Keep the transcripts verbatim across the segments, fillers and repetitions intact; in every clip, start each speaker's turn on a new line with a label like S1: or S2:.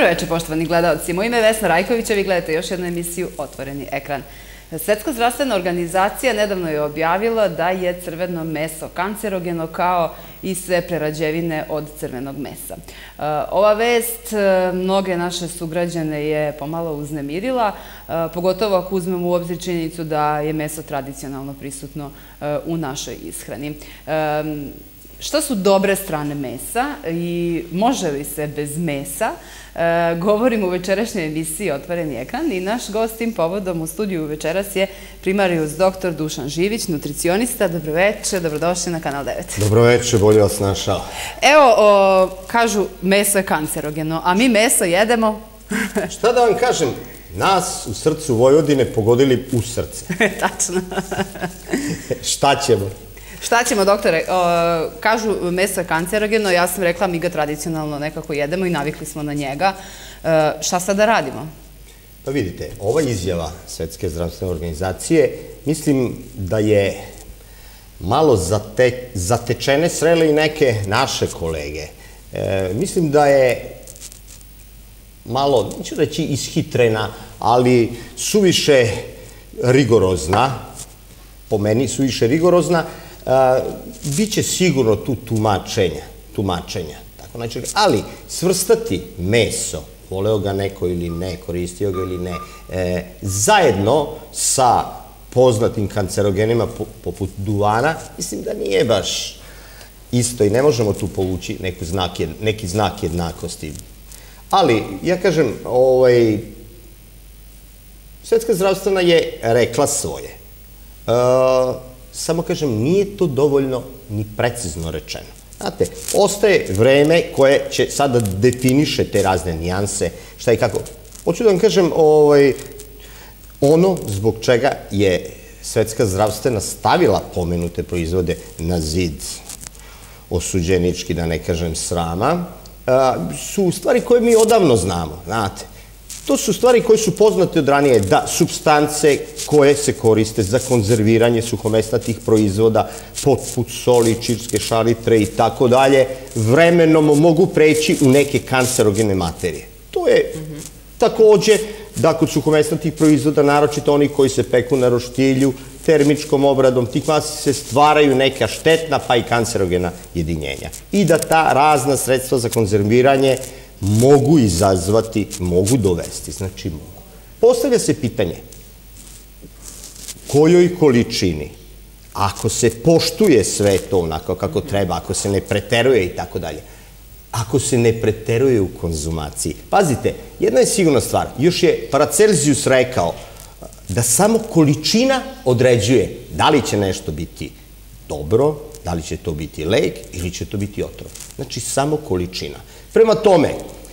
S1: Dobro večer, poštovani gledalci. Moje ime je Vesna Rajkovića, vi gledate još jednu emisiju Otvoreni ekran. Svetska zdravstvena organizacija nedavno je objavila da je crveno meso kancerogeno kao i sve prerađevine od crvenog mesa. Ova vest mnoge naše sugrađane je pomalo uznemirila, pogotovo ako uzmemo u obzir činjenicu da je meso tradicionalno prisutno u našoj ishrani. Šta su dobre strane mesa i može li se bez mesa? Govorim u večerašnjoj emisiji Otvoreni ekran i naš gost tim povodom u studiju večeras je primarijus doktor Dušan Živić, nutricionista. Dobroveče, dobrodošli na Kanal devet.
S2: Dobroveče, bolje vas našao.
S1: Evo, kažu meso je kancerogeno, a mi meso jedemo...
S2: Šta da vam kažem, nas u srcu Vojvodine pogodili u srce.
S1: Tačno.
S2: Šta ćemo?
S1: Šta ćemo, doktore? Kažu meso je kancerogeno, ja sam rekla mi ga tradicionalno nekako jedemo i navikli smo na njega. Šta sad da radimo?
S2: Pa vidite, ova izjava Svetske zdravstvene organizacije, mislim da je malo zatečene srele i neke naše kolege. Mislim da je malo, neću reći ishitrena, ali suviše rigorozna, po meni suviše rigorozna. Biće sigurno tu tumačenja, tumačenja, tako znači, ali svrstati meso, voleo ga neko ili ne, koristio ga ili ne, zajedno sa poznatim kancerogenima poput duvana, mislim da nije baš isto i ne možemo tu povući neki znak jednakosti. Ali, ja kažem, Svetska zdravstvena je rekla svoje. Samo kažem, nije to dovoljno ni precizno rečeno. Znate, ostaje vreme koje će sada definiše te razne nijanse, šta i kako. Hoću da vam kažem, ono zbog čega je Svetska zdravstvena stavila pomenute proizvode na zid, osuđenički, da ne kažem srama, su stvari koje mi odavno znamo, znate. To su stvari koje su poznate od ranije, da supstance koje se koriste za konzerviranje suhomesnatih proizvoda, poput soli, čirske šalitre i tako dalje, vremenom mogu preći u neke kancerogene materije. To je takođe da kod suhomesnatih proizvoda, naročito oni koji se peku na roštilju, termičkom obradom tih masti se stvaraju neka štetna pa i kancerogena jedinjenja. I da ta razna sredstva za konzerviranje mogu izazvati, mogu dovesti, znači mogu. Postavlja se pitanje, kojoj količini, ako se poštuje sve to onako kako treba, ako se ne preteruje i tako dalje, ako se ne preteruje u konzumaciji. Pazite, jedna je sigurna stvar, još je Paracelsius rekao da samo količina određuje da li će nešto biti dobro, da li će to biti lek ili će to biti otrov. Znači, samo količina. Prema tome,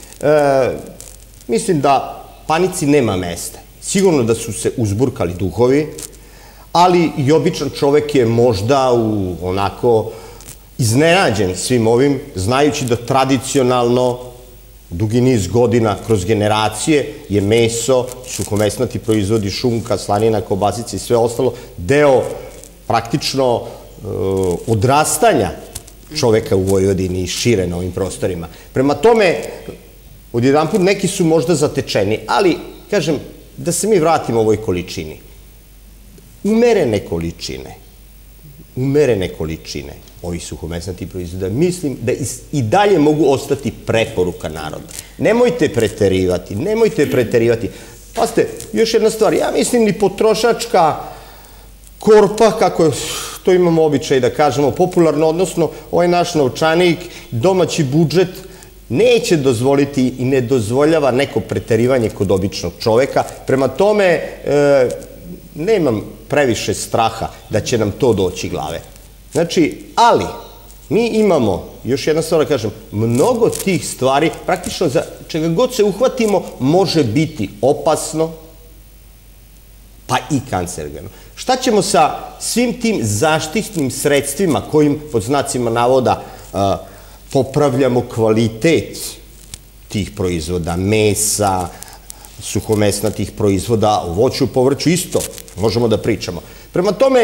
S2: mislim da panici nema mesta. Sigurno da su se uzburkali duhovi, ali i običan čovek je možda onako iznenađen svim ovim, znajući da tradicionalno dugi niz godina kroz generacije je meso, suhomesnati proizvodi, šunka, slanina, kobasice i sve ostalo deo praktično odrastanja čoveka u Vojvodini i šire na ovim prostorima. Prema tome, odjedanput neki su možda zatečeni, ali, kažem, da se mi vratimo ovoj količini. Umerene količine, umerene količine ovih suhomesnatih proizvoda, mislim da i dalje mogu ostati preporuka naroda. Nemojte preterivati, nemojte preterivati. Pazite, još jedna stvar, ja mislim ni potrošačka korpa, kako to imamo običaj da kažemo popularno, odnosno ovaj naš novčanik, domaći budžet, neće dozvoliti i ne dozvoljava neko preterivanje kod običnog čoveka. Prema tome, nemam previše straha da će nam to doći glave. Znači, ali, mi imamo, još jedna stvar da kažem, mnogo tih stvari, praktično za čega god se uhvatimo, može biti opasno, pa i kancerogeno. Šta ćemo sa svim tim zaštitnim sredstvima kojim, pod znacima navoda, popravljamo kvalitet tih proizvoda, mesa, suhomesnatih proizvoda, o voću, povrću, isto možemo da pričamo. Prema tome,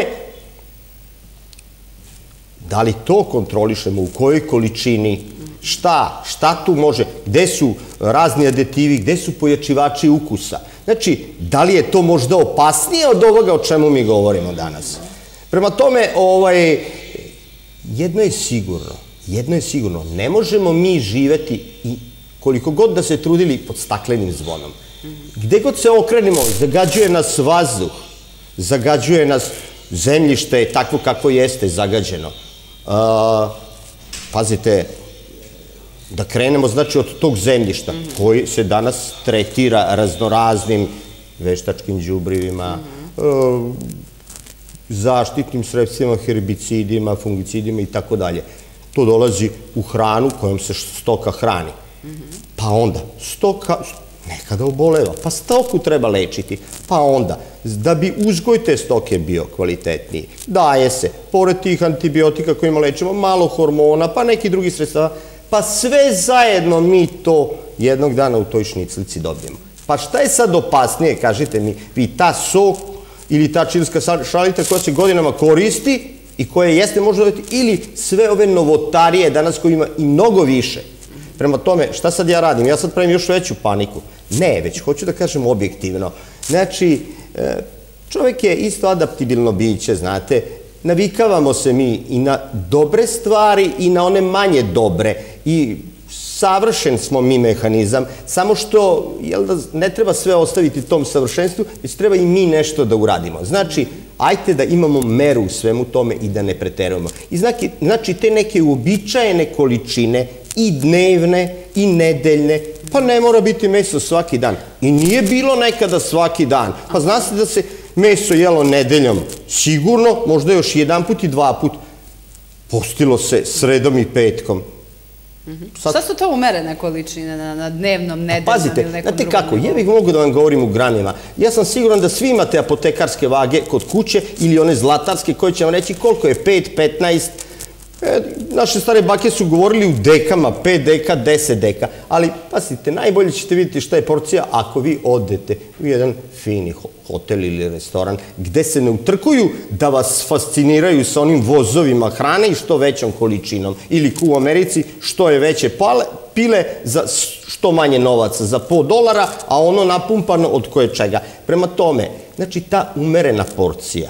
S2: da li to kontrolišemo, u kojoj količini, šta, šta tu može, gde su razni aditivi, gde su pojačivači ukusa. Znači, da li je to možda opasnije od ovoga o čemu mi govorimo danas? Prema tome, jedno je sigurno, jedno je sigurno, ne možemo mi živeti i koliko god da se trudili pod staklenim zvonom. Gde god se okrenimo, zagađuje nas vazduh, zagađuje nas zemljište, takvo kako jeste zagađeno. Pazite, da krenemo znači od tog zemljišta koji se danas tretira raznoraznim veštačkim đubrivima, zaštitnim sredstvima, herbicidima, fungicidima i tako dalje. To dolazi u hranu kojom se stoka hrani. Pa onda, stoka nekada oboleva, pa stoku treba lečiti. Pa onda, da bi uzgoj te stoke bio kvalitetniji, daje se, pored tih antibiotika kojima lečimo, malo hormona, pa neki drugi sredstava, pa sve zajedno mi to jednog dana u toj šniclici dobijemo. Pa šta je sad opasnije, kažite mi, vi ta sok ili ta čilska šalita koja se godinama koristi i koja jeste možda dobiti, ili sve ove novotarije danas koji ima i mnogo više. Prema tome, šta sad ja radim? Ja sad pravim još veću paniku. Ne, već hoću da kažem objektivno. Znači, čovjek je isto adaptibilno biće, znate, navikavamo se mi i na dobre stvari i na one manje dobre i savršen smo mi mehanizam, samo što ne treba sve ostaviti tom savršenstvu, već treba i mi nešto da uradimo. Znači, ajte da imamo meru u svemu tome i da ne preterujemo. I znači, te neke uobičajene količine i dnevne i nedeljne, pa ne mora biti meso svaki dan. I nije bilo nekada svaki dan. Pa zna se da se meso jelo nedeljom sigurno, možda još jedan put i dva put. Postilo se sredom i petkom.
S1: Šta su to umerene količine na dnevnom, nedeljnom ili nekom drugom?
S2: Pazite, znate kako, ja bih mogu da vam govorim u gramima. Ja sam siguran da svi imate apotekarske vage kod kuće ili one zlatarske koje će vam reći koliko je pet, petnaest. Naše stare bake su govorili u dekama, pet deka, deset deka, ali pazite, najbolje ćete vidjeti šta je porcija ako vi odete u jedan fini hotel ili restoran gde se ne utrkuju da vas fasciniraju sa onim vozovima hrane i što većom količinom, ili u Americi što je veće pile za što manje novaca, za po dolara, a ono napumpano od koje čega. Prema tome, znači ta umerena porcija,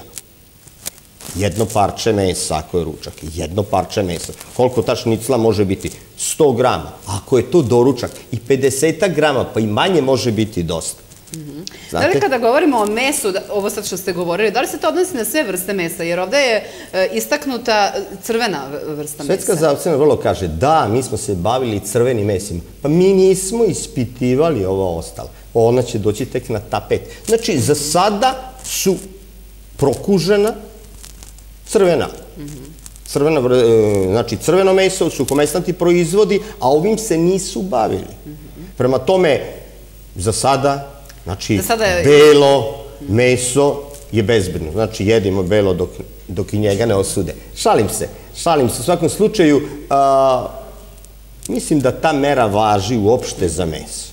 S2: jedno parče mesa, ako je ručak, jedno parče mesa. Koliko ta šnicla može biti? sto grama. Ako je to doručak, i pedeset grama, pa i manje može biti dosta.
S1: Da li kada govorimo o mesu, ovo sad što ste govorili, da li se to odnosi na sve vrste mesa? Jer ovde je istaknuta crvena vrsta mesa.
S2: Svetska zdravstvena vrlo kaže, da, mi smo se bavili crvenim mesima. Pa mi nismo ispitivali ovo ostalo. Ona će doći tek na tapet. Znači, za sada su prokužena crvena. Znači, crveno meso, suhomesnati proizvodi, a ovim se nisu bavili. Prema tome, za sada, znači, belo meso je bezbedno. Znači, jedimo belo dok i njega ne osude. Šalim se, šalim se. U svakom slučaju, mislim da ta mera važi uopšte za meso.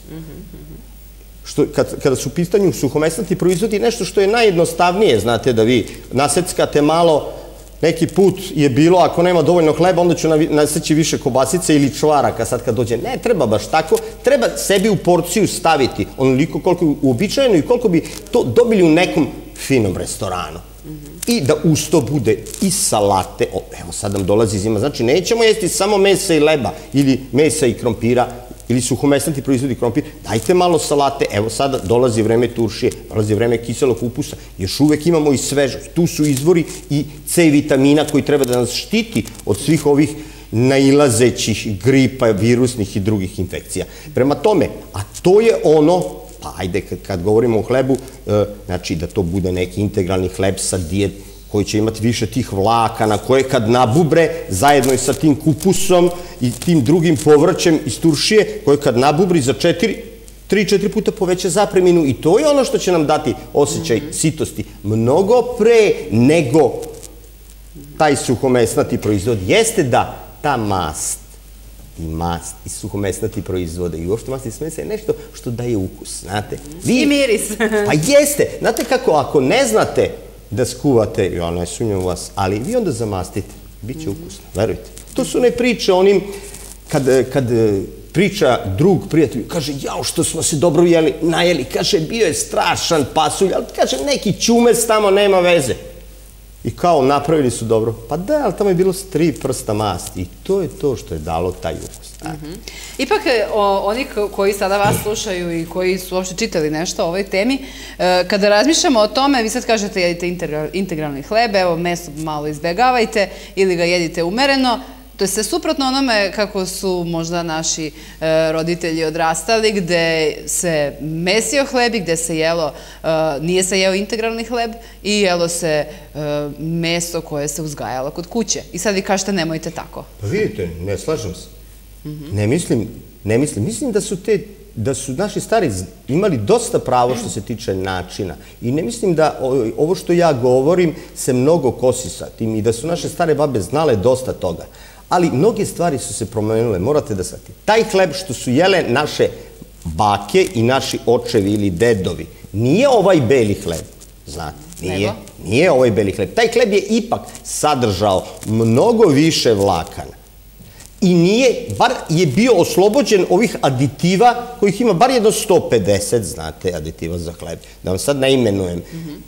S2: Kada su u pitanju suhomesnati proizvodi, nešto što je najjednostavnije, znate, da vi naseckate malo, neki put je bilo, ako nema dovoljno hleba, onda ću naseći više kobasice ili čvaraka sad kad dođe. Ne, treba baš tako. Treba sebi u porciju staviti onoliko koliko je uobičajeno i koliko bi to dobili u nekom finom restoranu. I da uz to bude i salate. Evo sad nam dolazi zima. Znači, nećemo jesti samo mesa i leba ili mesa i krompira ili suhomesnati proizvodi krompir, dajte malo salate, evo sada dolazi vreme turšije, dolazi vreme kiselog kupusa, još uvek imamo i svežo, tu su izvori i C vitamina koji treba da nas štiti od svih ovih nailazećih gripa, virusnih i drugih infekcija. Prema tome, a to je ono, pa ajde kad govorimo o hlebu, znači da to bude neki integralni hleb sa dijet, koji će imati više tih vlakana, koje kad nabubre, zajedno i sa tim kupusom i tim drugim povrćem iz turšije, koje kad nabubri za četiri, tri, četiri puta poveća zapreminu i to je ono što će nam dati osjećaj sitosti. Mnogo pre nego taj suhomesnati proizvod jeste da ta mast i mast i suhomesnati proizvode i uopšte mast i smesa je nešto što daje ukus, znate.
S1: I miris.
S2: Pa jeste. Znate kako, ako ne znate da skuvate, ja ne sumnjam u vas, ali vi onda zamastite, bit će ukusno, verujte. To su one priče onim, kad priča drug prijatelj, kaže, jao što smo se dobro najeli, kaže, bio je strašan pasulj, ali kaže, neki čumec tamo, nema veze. I kao, napravili su dobro. Pa da, ali tamo je bilo tri prsta masti i to je to što je dalo taj ukus.
S1: Ipak, oni koji sada vas slušaju i koji su uopšte čitali nešto o ovoj temi, kada razmišljamo o tome, vi sad kažete jedite integralni hleb, evo, meso malo izbegavajte ili ga jedite umereno, to je sve suprotno onome kako su možda naši roditelji odrastali, gde se mesio hleb i gde se jelo, nije se jeo integralni hleb i jelo se meso koje se uzgajalo kod kuće. I sad vi kažete nemojte tako.
S2: Pa vidite, ne slažem se. Ne mislim, ne mislim. Mislim da su te, da su naši stari imali dosta pravo što se tiče načina. I ne mislim da ovo što ja govorim se mnogo kosi sa tim i da su naše stare babe znale dosta toga. Ali mnoge stvari su se promenile, morate da shvatite. Taj hleb što su jele naše bake i naši očevi ili dedovi, nije ovaj beli hleb, znate, nije, nije ovaj beli hleb. Taj hleb je ipak sadržao mnogo više vlakana i nije, bar je bio oslobođen ovih aditiva kojih ima bar jedno sto pedeset, znate, aditiva za hleb. Da vam sad ne imenujem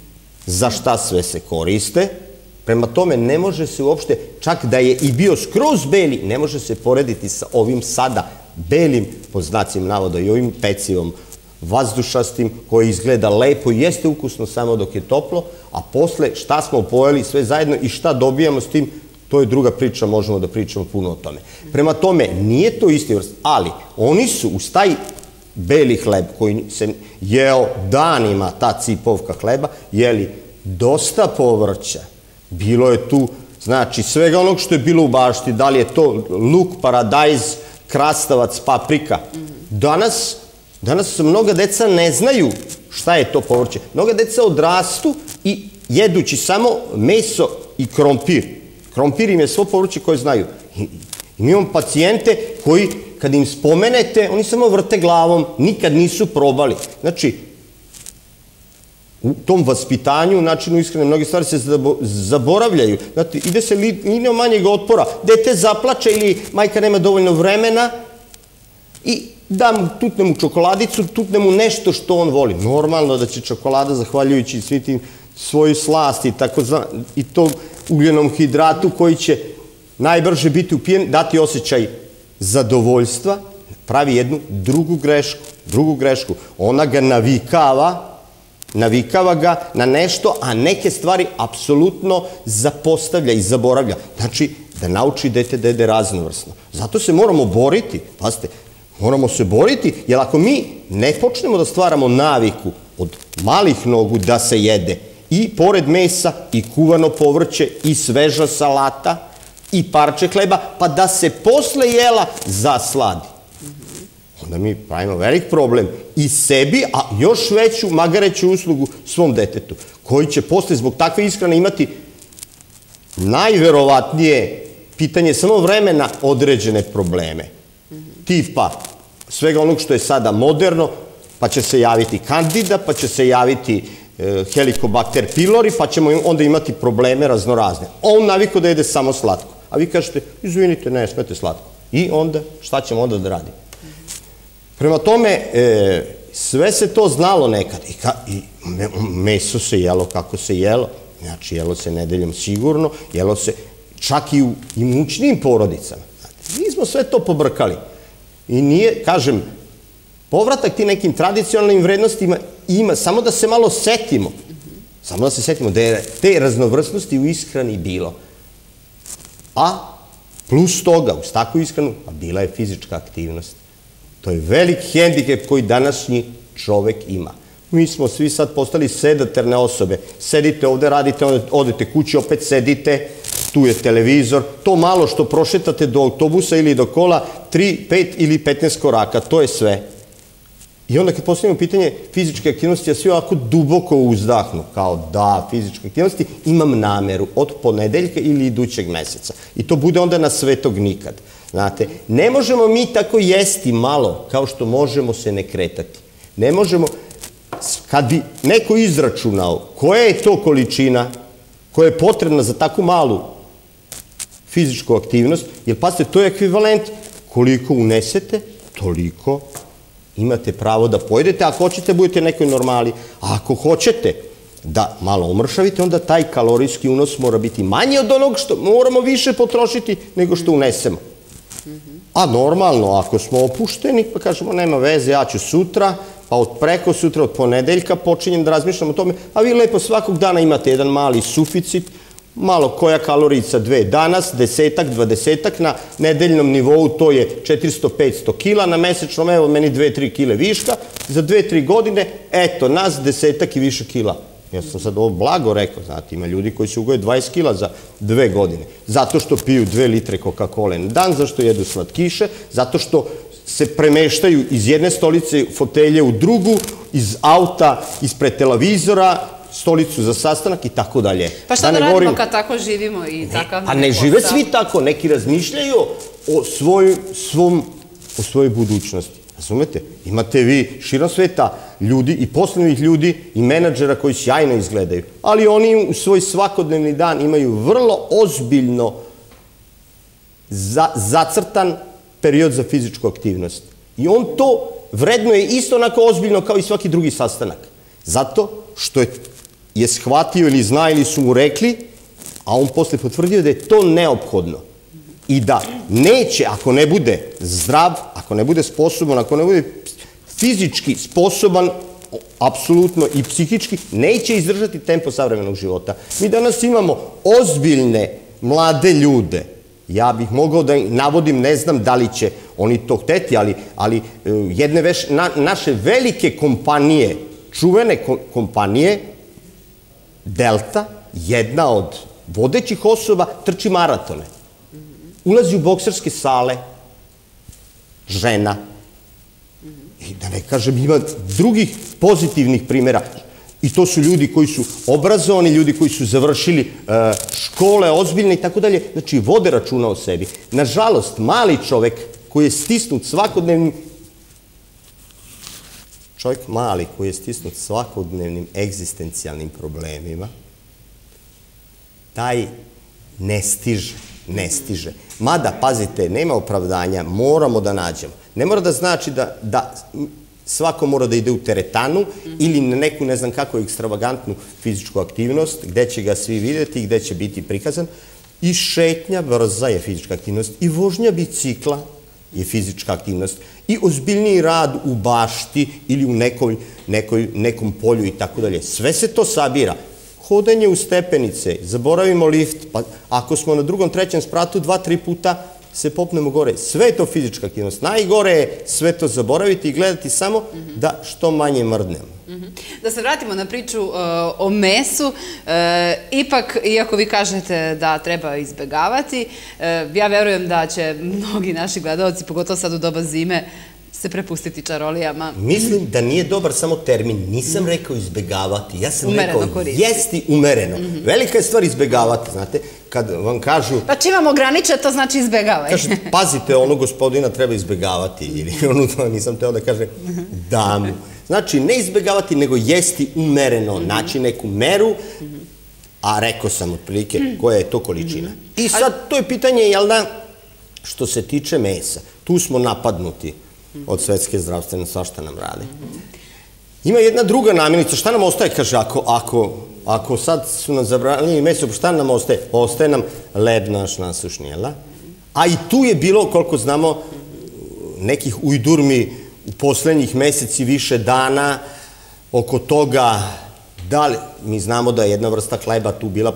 S2: za šta sve se koriste. Prema tome, ne može se uopšte, čak da je i bio skroz beli, ne može se porediti sa ovim sada belim, po znacima navoda, i ovim pecivom vazdušastim, koji izgleda lepo i jeste ukusno samo dok je toplo, a posle šta smo pojeli sve zajedno i šta dobijamo s tim, to je druga priča, možemo da pričamo puno o tome. Prema tome, nije to isti vrst, ali oni su uz taj beli hleb koji se jeo danima, ta cipovka hleba, jeli dosta povrća. Bilo je tu, znači, svega onog što je bilo u bašti, da li je to luk, paradajz, krastavac, paprika. Danas, danas mnoga deca ne znaju šta je to povrće. Mnoga deca odrastu i jedući samo meso i krompir. Krompir im je svo povrće koje znaju. I mi imamo pacijente koji, kad im spomenete, oni samo vrte glavom, nikad nisu probali. Znači, u tom vaspitanju, načinu ishrane, mnoge stvari se zaboravljaju. Znate, ide se linijom manjeg otpora. Dete zaplače ili majka nema dovoljno vremena i da mu, tutne mu čokoladicu, tutne mu nešto što on voli. Normalno da će čokolada, zahvaljujući svi tim svoju slasti i tom ugljenom hidratu koji će najbrže biti upijen, dati osjećaj zadovoljstva, pravi jednu drugu grešku. Drugu grešku. Ona ga navikava navikava ga na nešto, a neke stvari apsolutno zapostavlja i zaboravlja. Znači, da nauči dete da jede raznovrsno. Zato se moramo boriti, pazite, moramo se boriti, jer ako mi ne počnemo da stvaramo naviku od malih nogu da se jede i pored mesa i kuvano povrće i sveža salata i parče hleba, pa da se posle jela zasladi. Onda mi pravimo velik problem i sebi, a još veću magareću uslugu svom detetu, koji će posle zbog takve ishrane imati najverovatnije pitanje samo vremena određene probleme. Tipa svega onog što je sada moderno, pa će se javiti kandida, pa će se javiti helikobakter pylori, pa ćemo onda imati probleme raznorazne. On navikao da jede samo slatko, a vi kažete, izvinite, ne smete slatko. I onda, šta ćemo onda da radimo? Prema tome, sve se to znalo nekad i meso se jelo kako se jelo, znači jelo se nedeljom sigurno, jelo se čak i u imućnijim porodicama. Mi smo sve to pobrkali i nije, kažem, povratak ti nekim tradicionalnim vrednostima ima, samo da se malo setimo, samo da se setimo da je te raznovrsnosti u ishrani bilo. A plus toga, uz takvu ishranu, bila je fizička aktivnost. To je velik hendikep koji današnji čovek ima. Mi smo svi sad postali sedaterne osobe. Sedite ovde, radite, odete kući, opet sedite, tu je televizor. To malo što prošetate do autobusa ili do kola, tri, pet ili petnaest koraka, to je sve. I onda kad postavimo pitanje fizičke aktivnosti, ja svi ovako duboko uzdahnu, kao da, fizičke aktivnosti, imam nameru od ponedeljka ili idućeg meseca. I to bude onda na svetog nikad. Znate, ne možemo mi tako jesti malo kao što možemo se ne kretati. Ne možemo, kad bi neko izračunao koja je to količina koja je potrebna za takvu malu fizičku aktivnost, jer pazite, to je ekvivalent koliko unesete, toliko imate pravo da pojedete. Ako hoćete, budete nekoj normali. A ako hoćete da malo umršavite, onda taj kalorijski unos mora biti manji od onog što moramo više potrošiti nego što unesemo. A normalno, ako smo opušteni, pa kažemo, nema veze, ja ću sutra, pa od preko sutra, od ponedeljka počinjem da razmišljam o tome, a vi lepo svakog dana imate jedan mali suficit, malo koja kalorica dve danas, desetak, dvadesetak, na nedeljnom nivou to je četiristo do petsto kila, na mesečnom evo meni dve do tri kile viška, za dve do tri godine, eto, nas desetak i više kila. Ja sam sad ovo blago rekao, znate, ima ljudi koji se ugoje dvadeset kila za dve godine, zato što piju dve litre Coca-Cola na dan, zato što jedu slatkiše, zato što se premeštaju iz jedne stolice fotelje u drugu, iz auta, ispred televizora, stolicu za sastanak i tako dalje.
S1: Pa šta da radimo kad tako živimo i takav...
S2: A ne žive svi tako, neki razmišljaju o svojoj budućnosti. Razumete? Imate vi širom sveta ljudi i poslovnih ljudi i menadžera koji sjajno izgledaju, ali oni u svoj svakodnevni dan imaju vrlo ozbiljno zacrtan period za fizičku aktivnost. I on to vrednuje isto onako ozbiljno kao i svaki drugi sastanak. Zato što je shvatio ili zna ili su mu rekli, a on posle potvrdio da je to neophodno. I da neće, ako ne bude zdrav, ako ne bude sposoban, ako ne bude fizički sposoban, apsolutno i psihički, neće izdržati tempo savremenog života. Mi danas imamo ozbiljne mlade ljude. Ja bih mogao da navodim, ne znam da li će oni to hteti, ali jedne naše velike kompanije, čuvene kompanije, Delta, jedna od vodećih osoba, trči maratone. Ulazi u bokserske sale, žena, i da ne kažem, ima drugih pozitivnih primjera. I to su ljudi koji su obrazovani, ljudi koji su završili škole ozbiljne i tako dalje. Znači, vode računa o sebi. Nažalost, mali čovek koji je stisnut svakodnevnim čovjek mali koji je stisnut svakodnevnim egzistencijalnim problemima, taj ne stiže, ne stiže. Mada, pazite, nema opravdanja, moramo da nađemo. Ne mora da znači da svako mora da ide u teretanu ili na neku, ne znam kako, ekstravagantnu fizičku aktivnost, gde će ga svi vidjeti i gde će biti prikazan. I šetnja brza je fizička aktivnost, i vožnja bicikla je fizička aktivnost, i ozbiljniji rad u bašti ili u nekom polju i tako dalje. Sve se to sabira. Hodanje u stepenice, zaboravimo lift, pa ako smo na drugom, trećem spratu, dva, tri puta se popnemo gore. Sve je to fizička aktivnost. Najgore je sve to zaboraviti i gledati samo da što manje mrdnemo.
S1: Da se vratimo na priču o mesu, ipak, iako vi kažete da treba izbegavati, ja verujem da će mnogi naši gledalci, pogotovo sad u doba zime, se prepustiti čarolijama.
S2: Mislim da nije dobar samo termin. Nisam rekao izbegavati. Ja sam rekao jesti umereno. Velika je stvar izbegavati, znate, kad vam kažu...
S1: Pa čim vam ograniče, to znači izbegavaj.
S2: Kažete, pazite, ono gospodina treba izbegavati, ili ono, nisam teo da kaže damu. Znači, ne izbegavati, nego jesti umereno, naći neku meru, a rekao sam otprilike koja je to količina. I sad, to je pitanje, jel da, što se tiče mesa, tu smo napadnuti od Svetske zdravstvene, svašta nam rade. Ima jedna druga namirnica, šta nam ostaje, kaže, ako sad su nam zabranili meso, šta nam ostaje? Ostaje nam leb naš nasušni, jel da? A i tu je bilo, koliko znamo, nekih ujdurmi u poslednjih meseci više dana oko toga da li, mi znamo da je jedna vrsta hleba tu bila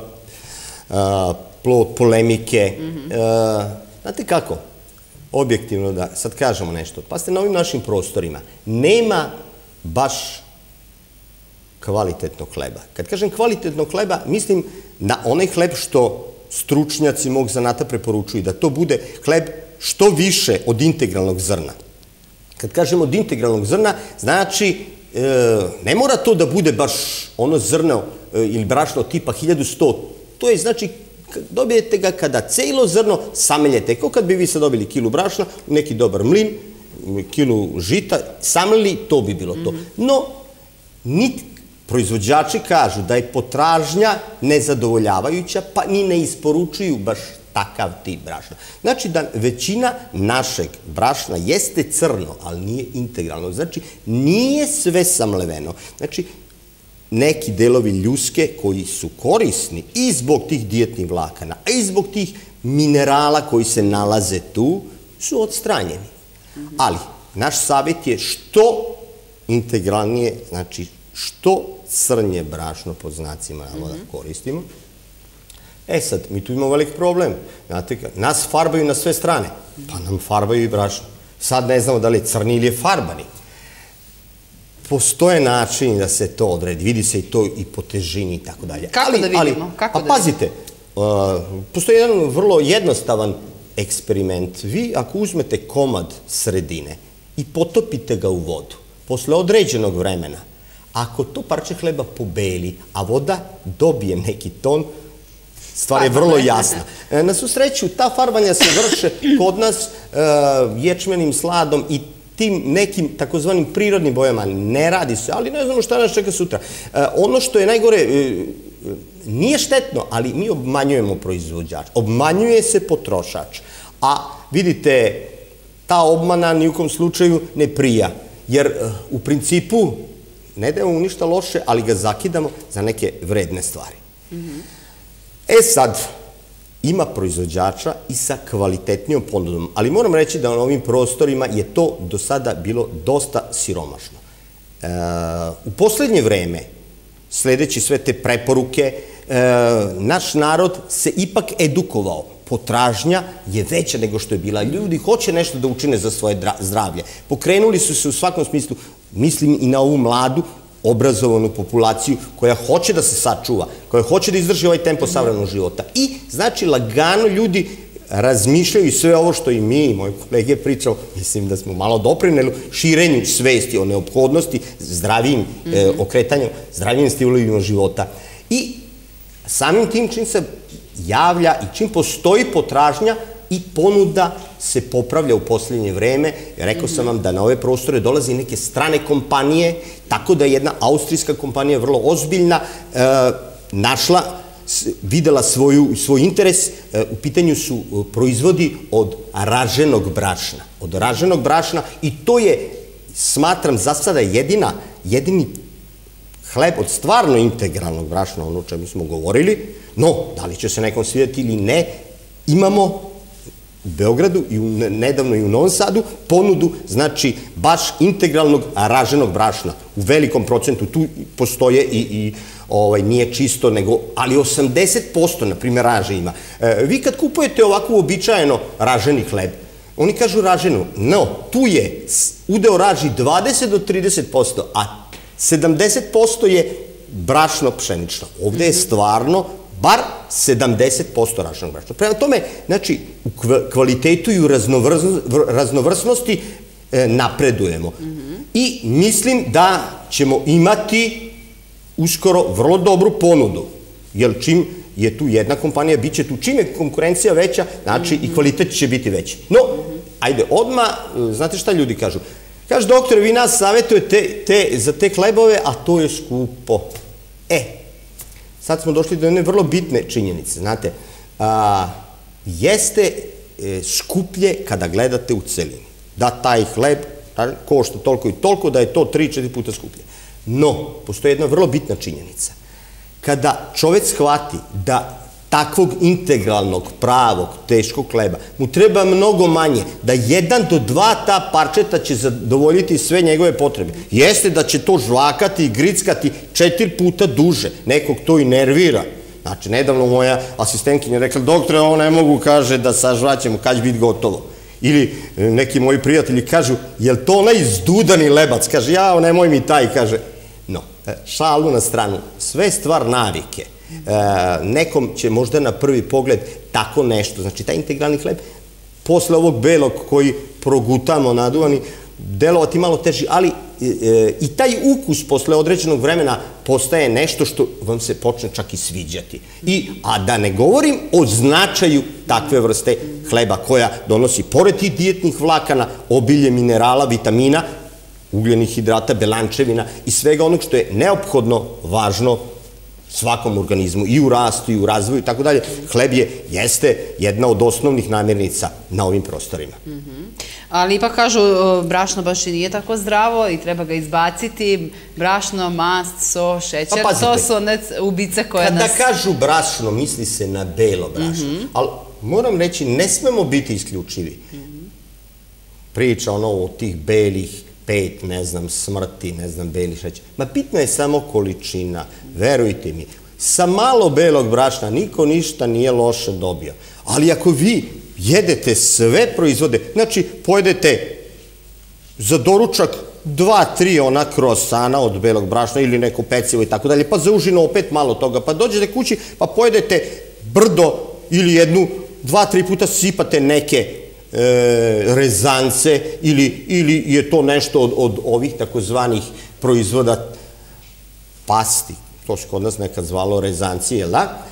S2: plod polemike. Znate kako? Objektivno da sad kažemo nešto. Pa ste na ovim našim prostorima. Nema baš kvalitetnog hleba. Kad kažem kvalitetnog hleba, mislim na onaj hleb što stručnjaci mog zanata preporučuju, da to bude hleb što više od integralnog zrna. Kad kažem od integralnog zrna, znači ne mora to da bude baš ono zrno ili brašno tipa hiljadu sto. To je znači dobijete ga kada celo zrno sameljete. Kao kad bi vi sad dobili kilu brašna, neki dobar mlin, kilu žita, samljeli, to bi bilo to. No, niti proizvođači kažu da je potražnja nezadovoljavajuća, pa ni ne isporučuju baš takav tip brašna. Znači da većina našeg brašna jeste crno, ali nije integralno. Znači nije sve samleveno. Znači neki delovi ljuske koji su korisni i zbog tih dijetnih vlakana, a i zbog tih minerala koji se nalaze tu, su odstranjeni. Ali naš savjet je što integralnije, znači što crnje brašno po znacima navoda koristimo. E sad, mi tu imamo velik problem. Znate, nas farbaju na sve strane, pa nam farbaju i brašno. Sad ne znamo da li je crni ili je farbani. Postoje načini da se to odredi, vidi se i to i po težini i tako dalje.
S1: Kako da vidimo?
S2: Pa pazite, postoji jedan vrlo jednostavan eksperiment. Vi ako uzmete komad sredine i potopite ga u vodu, posle određenog vremena, ako to parče hleba pobeli, a voda dobije neki ton, stvar je vrlo jasna. Na svu sreću, ta farbanja se vrše kod nas ječmenim sladom i tim nekim takozvanim prirodnim bojama. Ne radi se, ali ne znamo šta nas čeka sutra. Ono što je najgore, nije štetno, ali mi obmanjujemo proizvođač. Obmanjuje se potrošač. A vidite, ta obmana ni u kom slučaju ne prija. Jer u principu ne dajemo ništa loše, ali ga zakidamo za neke vredne stvari. E sad, ima proizvođača i sa kvalitetnijom ponudom, ali moram reći da na ovim prostorima je to do sada bilo dosta siromašno. U poslednje vreme, sledeći sve te preporuke, naš narod se ipak edukovao. Potražnja je veća nego što je bila. Ljudi hoće nešto da učine za svoje zdravlje. Pokrenuli su se u svakom smislu, mislim i na ovu mladu, obrazovanu populaciju koja hoće da se sačuva, koja hoće da izdrži ovaj tempo savremenog života. I, znači, lagano ljudi razmišljaju i sve ovo što i mi i moji kolege pričamo, mislim da smo malo doprineli širenju svesti o neophodnosti, zdravijim okretanjem, zdravijim stilovima života. I samim tim čim se javlja i čim postoji potražnja i ponuda se popravlja u posljednje vreme. Rekao sam vam da na ove prostore dolaze neke strane kompanije, tako da je jedna austrijska kompanija vrlo ozbiljna našla, videla svoj interes. U pitanju su proizvodi od raženog brašna. Od raženog brašna i to je, smatram, za sada jedina, jedini hleb od stvarno integralnog brašna, ono o čemu smo govorili, no, da li će se nekom svidjeti ili ne, imamo u Beogradu i nedavno i u Novom Sadu ponudu, znači, baš integralnog raženog brašna. U velikom procentu tu postoje i nije čisto, nego, ali osamdeset posto, na primjer, raže ima. Vi kad kupujete ovako uobičajeno raženi hleb, oni kažu raženu, no, tu je udeo raži dvadeset do trideset posto, a sedamdeset posto je brašno pšenično. Ovde je stvarno bar sedamdeset posto raženog brašna. Prema tome, znači, u kvalitetu i u raznovrsnosti napredujemo. I mislim da ćemo imati uskoro vrlo dobru ponudu. Jer čim je tu jedna kompanija, bit će tu, čim je konkurencija veća, znači i kvalitet će biti veći. No, ajde, odmah, znate šta ljudi kažu? Kaže, doktore, vi nas savjetujete za te hlebove, a to je skupo. E, sad smo došli do jedne vrlo bitne činjenice, znate, jeste skuplje kada gledate u celini. Da taj hleb košta toliko i toliko, da je to tri četiri puta skuplje. No, postoji jedna vrlo bitna činjenica. Kada čovek shvati da takvog integralnog, pravog, teškog hleba mu treba mnogo manje, da jedan do dva ta parčeta će zadovoljiti sve njegove potrebe. Jeste da će to žvakati i grickati četiri puta duže. Nekog to i nervira. Znači, nedavno moja asistentkinja rekla, doktore, ovo ne mogu, kaže, da sažvaćemo, kad će biti gotovo. Ili neki moji prijatelji kažu, je li to onaj izdudani lebac? Kaže, jao, nemoj mi taj, kaže. No, šalu na stranu, sve stvar navike. Nekom će možda na prvi pogled tako nešto, znači taj integralni hleb posle ovog belog koji progutamo naduvani delovati malo teži, ali i taj ukus posle određenog vremena postaje nešto što vam se počne čak i sviđati. A da ne govorim o značaju takve vrste hleba koja donosi pored tih dijetnih vlakana obilje minerala, vitamina, ugljenih hidrata, belančevina i svega onog što je neophodno važno svakom organizmu, i u rastu, i u razvoju, i tako dalje. Hleb je, jeste jedna od osnovnih namirnica na ovim prostorima.
S1: Ali ipak kažu, brašno baš i nije tako zdravo i treba ga izbaciti. Brašno, mast, so, šećer, to su one ubice koje nas...
S2: Kada kažu brašno, misli se na belo brašno. Ali moram reći, ne smemo biti isključivi. Priča ono o tih belih pet, ne znam, smrti, ne znam, beli šećer. Ma bitna je samo količina, verujte mi. Sa malo belog brašna niko ništa nije loše dobio. Ali ako vi jedete sve proizvode, znači pojedete za doručak dva, tri ona krosana od belog brašna ili neko pecivo i tako dalje, pa za užinu opet malo toga, pa dođete kući pa pojedete brdo ili jednu, dva, tri puta sipate neke rezance ili je to nešto od ovih takozvanih proizvoda pasti, to se kod nas nekad zvalo rezanci, jel da?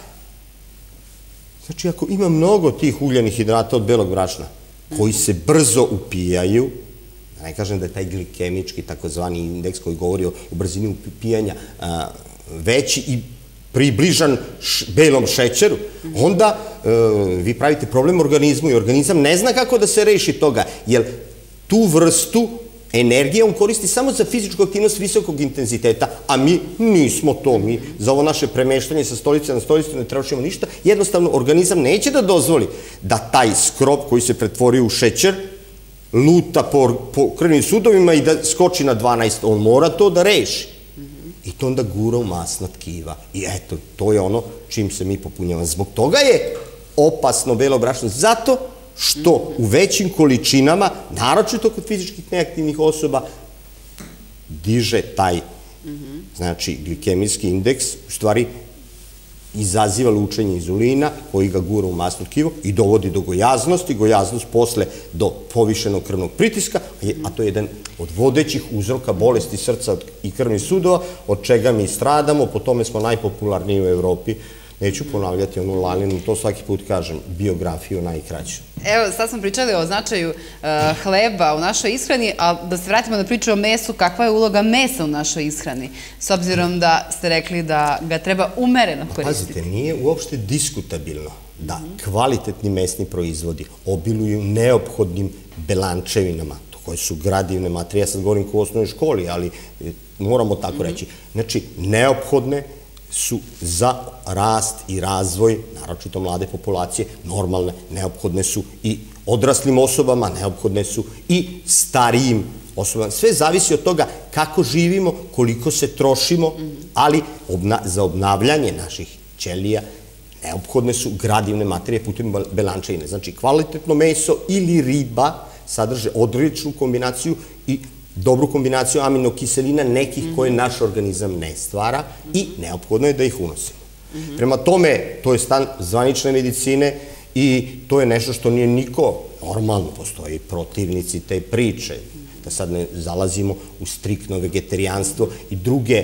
S2: Znači, ako ima mnogo tih ugljenih hidrata od belog brašna, koji se brzo upijaju, ne kažem da je taj glikemički takozvani indeks koji govori o brzini upijanja veći i približan belom šećeru, onda vi pravite problem organizmu i organizam ne zna kako da se reši toga, jer tu vrstu energije on koristi samo za fizičku aktivnost visokog intenziteta, a mi nismo to, mi za ovo naše premeštanje sa stolice na stolicu ne trošimo ništa, jednostavno organizam neće da dozvoli da taj skrop koji se pretvori u šećer luta po krvnim sudovima i da skoči na dvanaest, on mora to da reši. I to onda gura u masna tkiva. I eto, to je ono čim se mi popunjavamo. Zbog toga je opasno belo brašno, zato što u većim količinama, naročito kod fizičkih neaktivnih osoba, diže taj, znači, glikemijski indeks, u stvari izaziva lučenje inzulina koji ga gura u masno tkivo i dovodi do gojaznosti, gojaznost posle do povišenog krvnog pritiska, a to je jedan od vodećih uzroka bolesti srca i krvnih sudova, od čega mi stradamo, po tome smo najpopularniji u Evropi. Neću ponavljati onu Lalinu, to svaki put kažem, biografiju najkraću.
S1: Evo, sad smo pričali o značaju hleba u našoj ishrani, ali da se vratimo na priču o mesu, kakva je uloga mesa u našoj ishrani, s obzirom da ste rekli da ga treba umereno koristiti?
S2: Pazite, nije uopšte diskutabilno da kvalitetni mesni proizvodi obiluju neophodnim belančevinama, koje su gradivne materije, ja sad govorim kao u osnovnoj školi, ali moramo tako reći. Znači, neophodne su za rast i razvoj, naročito mlade populacije, normalne, neophodne su i odraslim osobama, neophodne su i starijim osobama. Sve zavisi od toga kako živimo, koliko se trošimo, ali za obnavljanje naših ćelija neophodne su gradivne materije putem belančevine. Znači, kvalitetno meso ili riba sadrže odličnu kombinaciju i dobru kombinaciju aminokiselina nekih koje naš organizam ne stvara i neophodno je da ih unosimo. Prema tome, to je stan zvanične medicine i to je nešto što nije niko, normalno postoji protivnici te priče, da sad ne zalazimo u striktno vegetarijanstvo i druge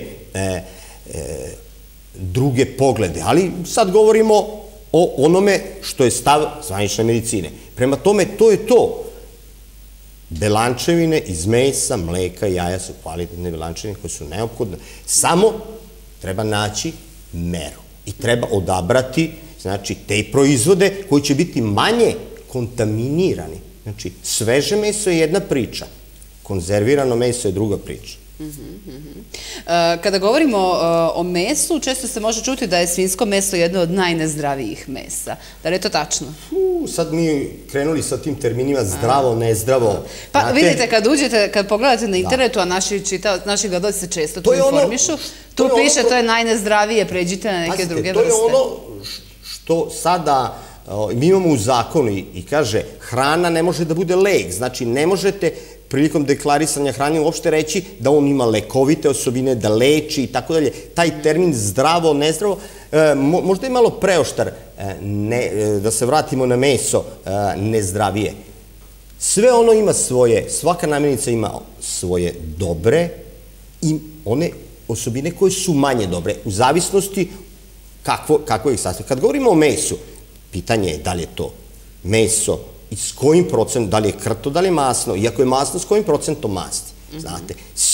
S2: druge poglede, ali sad govorimo o onome što je stav zvanične medicine. Prema tome, to je to. Belančevine iz mesa, mleka i jaja su kvalitetne belančevine koje su neophodne. Samo treba naći meru i treba odabrati, znači, te proizvode koji će biti manje kontaminirani. Znači, sveže meso je jedna priča, konzervirano meso je druga priča.
S1: Kada govorimo o mesu, često se može čuti da je svinjsko meso jedno od najnezdravijih mesa. Da li je to tačno?
S2: Sad mi krenuli sa tim terminima zdravo, nezdravo.
S1: Pa vidite, kad uđete, kad pogledate na internetu, a naši gledalci se često tu informišu, tu piše to je najnezdravije, pređite na neke druge vrste.
S2: To je ono što sada mi imamo u zakonu i kaže hrana ne može da bude lek, znači ne možete prilikom deklarisanja hrane uopšte reći da on ima lekovite osobine, da leči i tako dalje. Taj termin zdravo, nezdravo, možda je malo preoštar, da se vratimo na meso, nezdravije. Sve ono ima svoje, svaka namirnica ima svoje dobre i one osobine koje su manje dobre, u zavisnosti kako ih sastavi. Kad govorimo o mesu, pitanje je da li je to meso i s kojim procentom, da li je krto, da li je masno, iako je masno, s kojim procentom masti. Znate,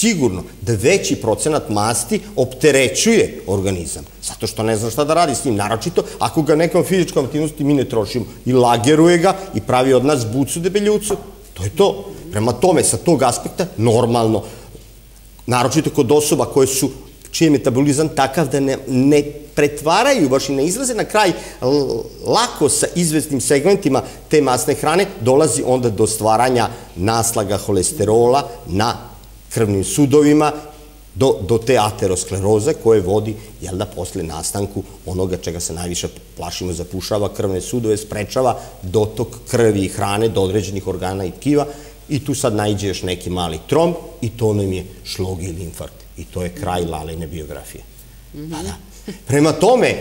S2: sigurno da veći procenat masti opterećuje organizam, zato što ne zna šta da radi s njim, naročito ako ga nekom fizičkom aktivnosti mi ne trošimo i lageruje ga i pravi od nas bucu debeljucu, to je to. Prema tome, sa tog aspekta, normalno, naročito kod osoba koje su, čiji je metabolizam takav da ne pretvaraju, baš i ne izlaze na kraj lako sa izvesnim segmentima te masne hrane, dolazi onda do stvaranja naslaga holesterola na krvnim sudovima, do te ateroskleroze koje vodi, jel da, posle nastanku onoga čega se najviše plašimo, zapušava krvne sudove, sprečava dotok krvi i hrane do određenih organa i tkiva i tu sad naiđe još neki mali tromb i to nam je šlog ili infarkt. I to je kraj Lalejne biografije. Prema tome,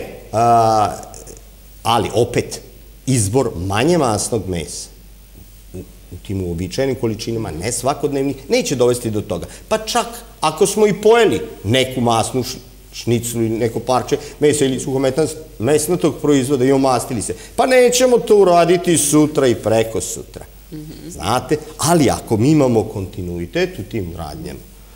S2: ali opet, izbor manje masnog mesa u tim uobičajenim količinama, ne svakodnevnih, neće dovesti do toga. Pa čak ako smo i pojeli neku masnu šniclu ili neko parče mesa ili suhomesnatog proizvoda i omastili se, pa nećemo to uraditi sutra i preko sutra. Znate, ali ako mi imamo kontinuitet u tim radnjama,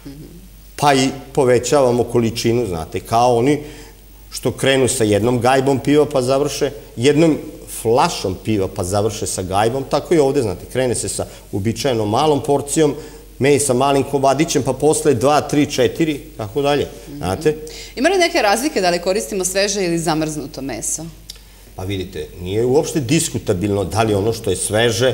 S2: pa i povećavamo količinu, znate, kao oni što krenu sa jednom gajbom piva pa završe, jednom flašom piva pa završe sa gajbom, tako i ovde, znate, krene se sa uobičajenom malom porcijom, mesa malim komadićem, pa posle dva, tri, četiri, tako dalje, znate.
S1: Ima li neke razlike da li koristimo sveže ili zamrznuto meso?
S2: Pa vidite, nije uopšte diskutabilno da li ono što je sveže,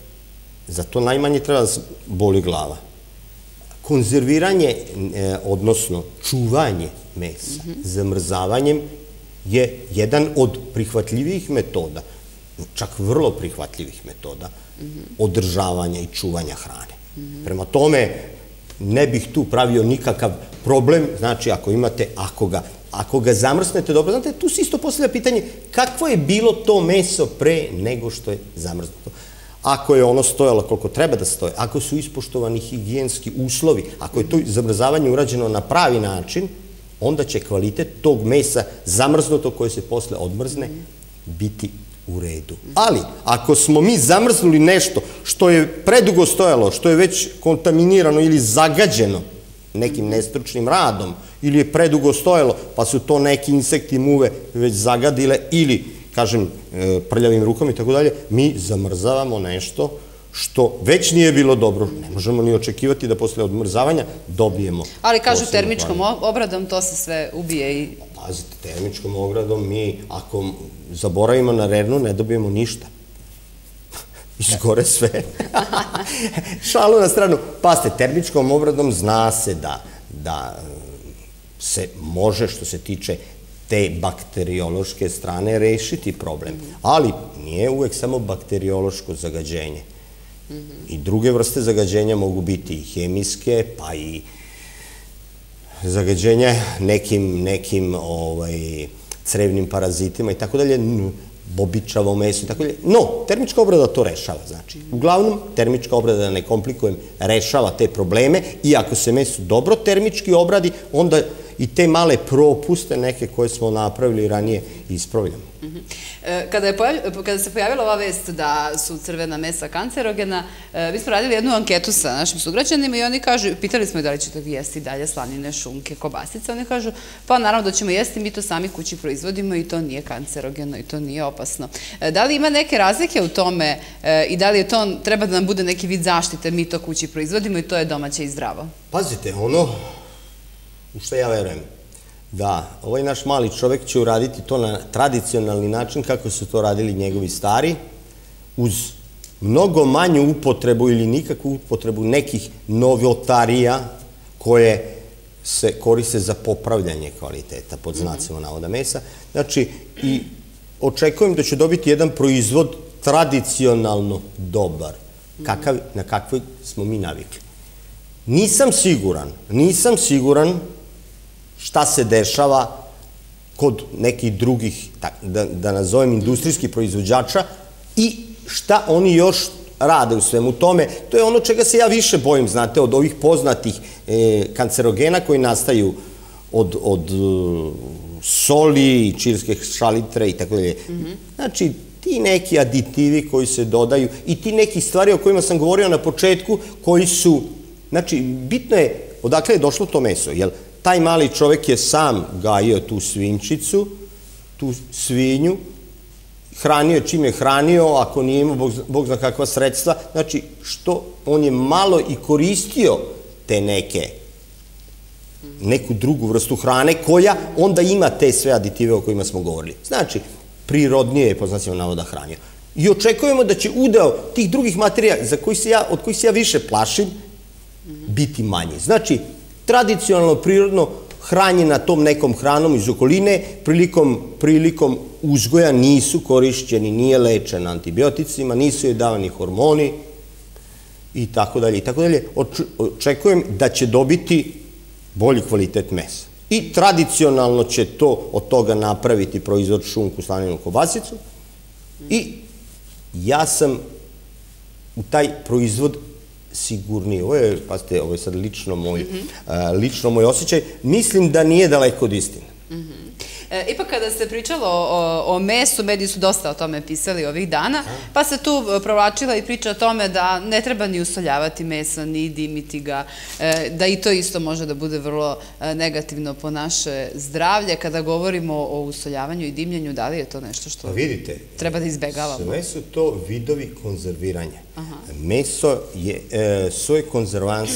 S2: za to najmanje treba da se boli glava. Konzerviranje, odnosno čuvanje mesa zamrzavanjem je jedan od prihvatljivih metoda, čak vrlo prihvatljivih metoda, održavanja i čuvanja hrane. Prema tome, ne bih tu pravio nikakav problem, znači ako imate, ako ga zamrsnete dobro, znate, tu se isto postavlja pitanje kakvo je bilo to meso pre nego što je zamrznuto. Ako je ono stojalo koliko treba da stoje, ako su ispoštovani higijenski uslovi, ako je to zamrzavanje urađeno na pravi način, onda će kvalitet tog mesa zamrznuto koje se posle odmrzne biti u redu. Ali, ako smo mi zamrznuli nešto što je predugo stojalo, što je već kontaminirano ili zagađeno nekim nestručnim radom, ili je predugo stojalo, pa su to neki insekti muve već zagadile, ili kažem, prljavim rukom i tako dalje, mi zamrzavamo nešto što već nije bilo dobro. Ne možemo ni očekivati da posle odmrzavanja dobijemo.
S1: Ali kažu termičkom obradom to se sve ubije i...
S2: Pazite, termičkom obradom mi, ako zaboravimo na rernu, ne dobijemo ništa. Izgore sve. Šalu na stranu. Pazite, termičkom obradom zna se da se može, što se tiče te bakteriološke strane, rešiti problem. Ali nije uvek samo bakteriološko zagađenje. I druge vrste zagađenja mogu biti i hemijske, pa i zagađenja nekim crevnim parazitima i tako dalje, bobičavo meso i tako dalje. No, termička obrada to rešava, znači. Uglavnom, termička obrada, da ne komplikujem, rešava te probleme i ako se meso dobro termički obradi, onda i te male propuste neke koje smo napravili ranije ispravljamo.
S1: Kada se pojavila ova vest da su crvena mesa kancerogena, mi smo radili jednu anketu sa našim sugrađanima i oni kažu, pitali smo da li ćete jesti dalje slanine, šunke, kobasice, oni kažu, pa naravno da ćemo jesti, mi to sami kući proizvodimo i to nije kancerogeno i to nije opasno. Da li ima neke razlike u tome i da li je to, treba da nam bude neki vid zaštite, mi to kući proizvodimo i to je domaće i zdravo?
S2: Pazite, ono u što ja verujem, da ovaj naš mali čovek će uraditi to na tradicionalni način kako su to radili njegovi stari, uz mnogo manju upotrebu ili nikakvu upotrebu nekih novotarija koje se koriste za popravljanje kvaliteta, pod znacima navoda, mesa. Znači, i očekujem da će dobiti jedan proizvod tradicionalno dobar, na kakvoj smo mi navikli. Nisam siguran, nisam siguran šta se dešava kod nekih drugih, da nazovem, industrijskih proizvođača i šta oni još rade u svemu tome. To je ono čega se ja više bojim, znate, od ovih poznatih kancerogena koji nastaju od soli i čilske šalitre i tako dalje. Znači, ti neki aditivi koji se dodaju i ti neki stvari o kojima sam govorio na početku, koji su, znači, bitno je odakle je došlo to meso. Jer taj mali čovek je sam gajio tu svinčicu, tu svinju, hranio čim je hranio, ako nije imao Bog zna kakva sredstva, znači što on je malo i koristio te neke, neku drugu vrstu hrane koja onda ima te sve aditive o kojima smo govorili. Znači, prirodnije je, po znacima navoda, hranio. I očekujemo da će udeo tih drugih materija od kojih se ja više plašim biti manji. Znači, tradicionalno, prirodno hranjena tom nekom hranom iz okoline, prilikom uzgoja nisu korišćeni, nije lečena antibioticima, nisu joj davani hormoni i tako dalje i tako dalje. Očekujem da će dobiti bolji kvalitet mesa. I tradicionalno će to od toga napraviti proizvod šunku, slaninu, kobasicu i ja sam u taj proizvod sigurniji. Ovo je, pazite, ovo je sad lično moj, lično moj osjećaj. Mislim da nije daleko od istine.
S1: Ipak kada se pričalo o mesu, mediji su dosta o tome pisali ovih dana, pa se tu provlačila i priča o tome da ne treba ni usoljavati meso, ni dimiti ga, da i to isto može da bude vrlo negativno po naše zdravlje. Kada govorimo o usoljavanju i dimljenju, da li je to nešto što treba da izbegavamo?
S2: Sve su to vidovi konzerviranja. Meso je svoj konzervans,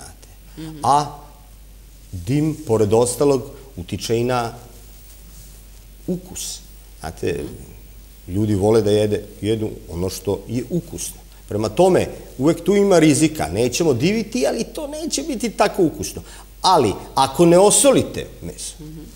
S2: a dim, pored ostalog, utiče i na ukus. Znate, ljudi vole da jedu ono što je ukusno. Prema tome, uvek tu ima rizika. Nećemo diviti, ali to neće biti tako ukusno. Ali, ako ne osolite meso,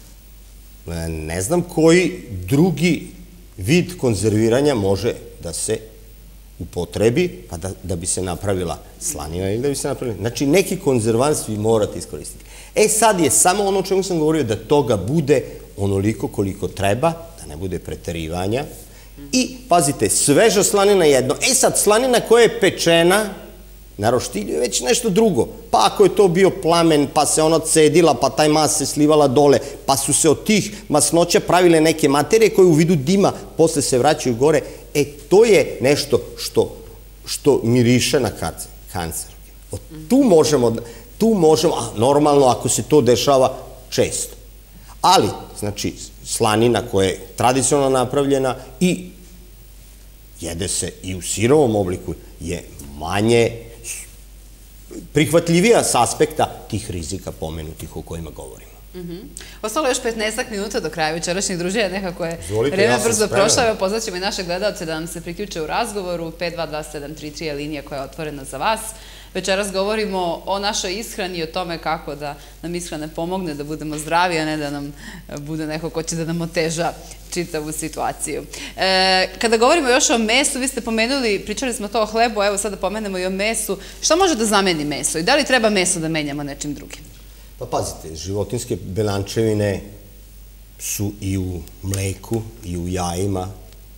S2: ne znam koji drugi vid konzerviranja može da se upotrebi, pa da bi se napravila slanina ili da bi se napravila... Znači, neki konzervans vi morate iskoristiti. E, sad je samo ono o čemu sam govorio, da toga bude onoliko koliko treba, da ne bude preterivanja. I, pazite, sveža slanina jedno. E sad, slanina koja je pečena na roštilju je već nešto drugo. Pa ako je to bio plamen, pa se ona cedila, pa taj mas se slivala dole, pa su se od tih masnoća pravile neke materije koje u vidu dima posle se vraćaju gore. E, to je nešto što miriše na kancer. Tu možemo, tu možemo, a normalno ako se to dešava često. Ali, znači, slanina koja je tradicionalno napravljena i jede se i u sirovom obliku je manje prihvatljivija s aspekta tih rizika pomenutih o kojima govorimo.
S1: Ostalo je još petnaestak minuta do kraja večerašnjeg druženja, nekako je vreme brzo prošlo. Evo, pozvaćemo i naše gledalce da nam se priključe u razgovoru. pet dva dva sedam tri tri je linija koja je otvorena za vas. Večeras govorimo o našoj ishrani i o tome kako da nam ishrana pomogne da budemo zdravi, a ne da nam bude neko ko će da nam oteža čitavu situaciju. Kada govorimo još o mesu, vi ste pomenuli, pričali smo to o hlebu, evo sada pomenemo i o mesu. Šta može da zameni meso i da li treba meso da menjamo nečim drugim?
S2: Pa pazite, životinjske belančevine su i u mleku, i u jajima,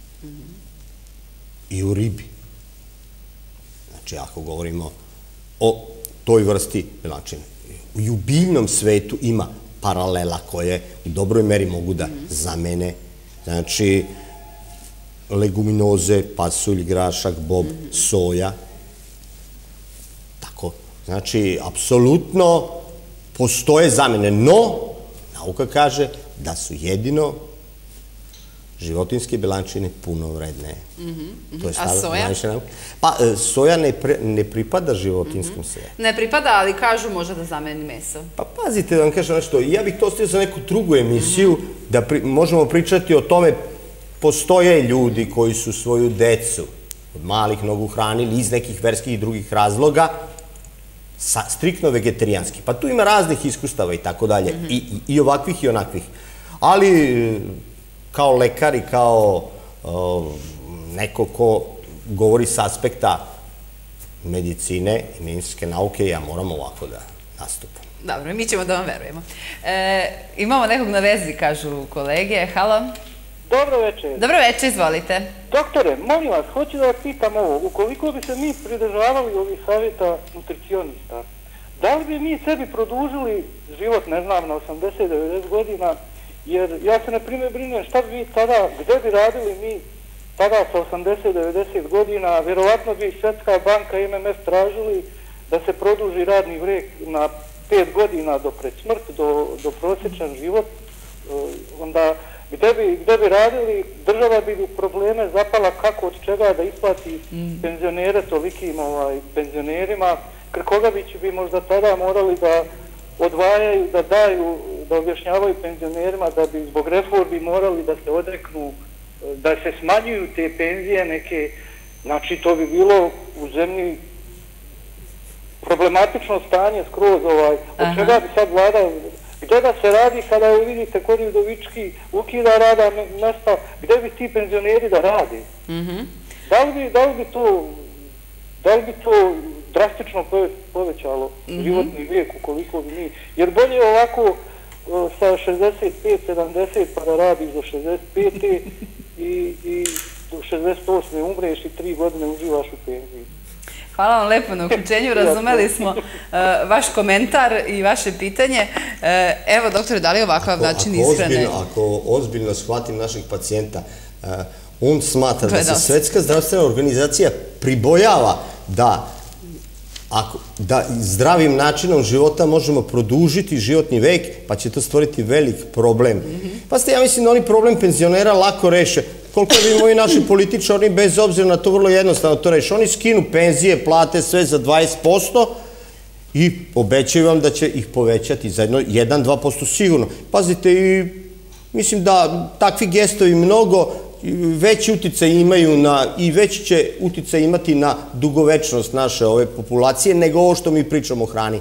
S2: i u ribi. Znači, ako govorimo o toj vrsti belančevine. I u biljnom svetu ima paralela koje u dobroj meri mogu da zamene. Znači, leguminoze, pasulj, grašak, bob, soja. Tako. Znači, apsolutno postoje zamene, no nauka kaže da su jedino životinjske belančevine puno vredne.
S1: A soja?
S2: Pa, soja ne pripada životinjskom svetu.
S1: Ne pripada, ali kažu može da zameni meso.
S2: Pa pazite da vam kažem nešto, ja bih to ostavio za neku drugu emisiju, da možemo pričati o tome, postoje ljudi koji su svoju decu od malih nogu hranili iz nekih verskih i drugih razloga, striktno vegetarijanski. Pa tu ima raznih iskustava i tako dalje, i ovakvih i onakvih. Ali kao lekar i kao neko ko govori s aspekta medicine i medicinske nauke, ja moram ovako da nastupam.
S1: Dobro, mi ćemo da vam verujemo. Imamo nekog na vezi, kažu kolege. Halo?
S3: Dobro večer.
S1: Dobro večer, izvolite.
S3: Doktore, molim vas, hoću da vas pitam ovo. Ukoliko bi se mi pridržavali ovih savjeta nutricionista, da li bi mi sebi produžili život, ne znam, na osamdeset do devedeset godina, jer ja se na primjer brinem šta bi mi tada, gde bi radili mi tada sa osamdeset do devedeset godina, vjerovatno bi Svjetska banka i M M F tražili da se produži radni vijek na pet godina do pred smrt, do, do prosječan život, onda gde bi, gde bi radili, država bi u probleme zapala kako od čega da isplati mm. penzionere tolikim ovaj, penzionerima. Krkogabić bi možda tada morali da odvajaju, da daju, da objašnjavaju penzionerima da bi zbog reformi morali da se odreknu, da se smanjuju te penzije neke. Znači, to bi bilo u zemlji problematično stanje skroz. Ovaj. Od čega bi sad vlada, gde da se radi kada vidite kod Udovički ukida rada mesta, gde bi ti penzioneri da rade? Mm-hmm. Da li bi, da li bi to, da li bi to drastično povećalo mm-hmm. životni vijek ukoliko bi mi, jer bolje ovako sa šezdeset pet sedamdeset pa da radiš do šezdeset pete i, i do šezdeset osme umreš i tri godine uživaš u penziji.
S1: Hvala vam lepo na uključenju, razumeli smo uh, vaš komentar i vaše pitanje. Uh, evo, doktore, da li je ovakav način ishrane?
S2: Ako, ako ozbiljno shvatim našeg pacijenta, uh, on smatra da se Svetska zdravstvena organizacija pribojava da Ako, da zdravim načinom života možemo produžiti životni vek, pa će to stvoriti velik problem. Mm-hmm. Pa ste, ja mislim da oni problem penzionera lako reše. Koliko bi moji naši političari, oni bez obzira na to vrlo jednostavno to reše. Oni skinu penzije, plate sve za dvadeset posto i obećaju vam da će ih povećati za jedno jedan do dva posto sigurno. Pazite, i mislim da takvi gestovi mnogo veći uticaj imaju na, i veći će uticaj imati na dugovečnost naše ove populacije nego ovo što mi pričamo o hrani.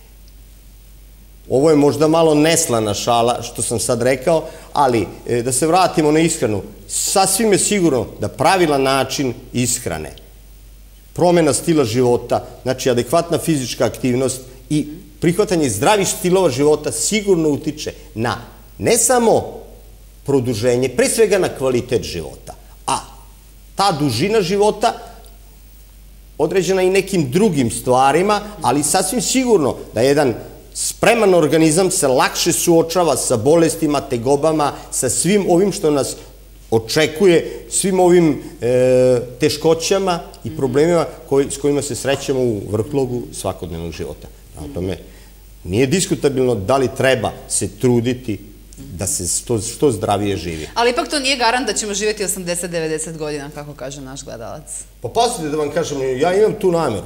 S2: Ovo je možda malo neslana šala što sam sad rekao, ali da se vratimo na ishranu. Sasvim je sigurno da pravilan način ishrane, promjena stila života, znači adekvatna fizička aktivnost i prihvatanje zdravih stilova života sigurno utiče na ne samo produženje, pre svega na kvalitet života. A ta dužina života određena i nekim drugim stvarima, ali sasvim sigurno da jedan spreman organizam se lakše suočava sa bolestima, tegobama, sa svim ovim što nas očekuje, svim ovim e, teškoćama i problemima koji, s kojima se srećemo u vrtlogu svakodnevnog života. Na tome nije diskutabilno da li treba se truditi da se što zdravije živi.
S1: Ali ipak to nije garant da ćemo živjeti osamdeset do devedeset godina, kako kaže naš gledalac.
S2: Pa pazite da vam kažem, ja imam tu namjeru.